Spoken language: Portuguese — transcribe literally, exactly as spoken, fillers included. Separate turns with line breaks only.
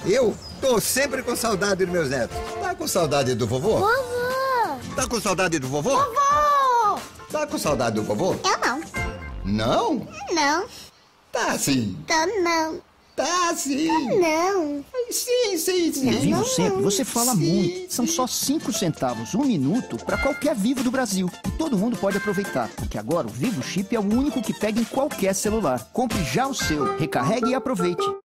Eu tô sempre com saudade dos meus netos. Tá com saudade do vovô?
Vovô!
Tá com saudade do vovô?
Vovô!
Tá com saudade do vovô?
Eu não.
Não?
Não.
Tá sim.
Tô não.
Tá sim.
Tô não.
Sim, sim, sim.
No Vivo
não,
Sempre,
não.
você fala
Sim,
muito. São
sim.
só cinco centavos, um minuto, para qualquer Vivo do Brasil. E todo mundo pode aproveitar, porque agora o Vivo Chip é o único que pega em qualquer celular. Compre já o seu, recarregue e aproveite.